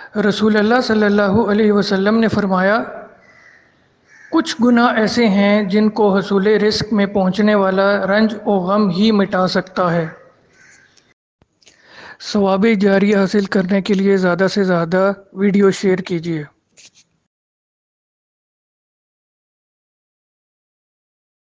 रसूल अल्लाह सल्लल्लाहु अलैहि वसल्लम ने फरमाया, कुछ गुनाह ऐसे हैं जिनको हसूल रिस्क में पहुँचने वाला रंज व गम ही मिटा सकता है। सवाब जारिया हासिल करने के लिए ज़्यादा से ज़्यादा वीडियो शेयर कीजिए।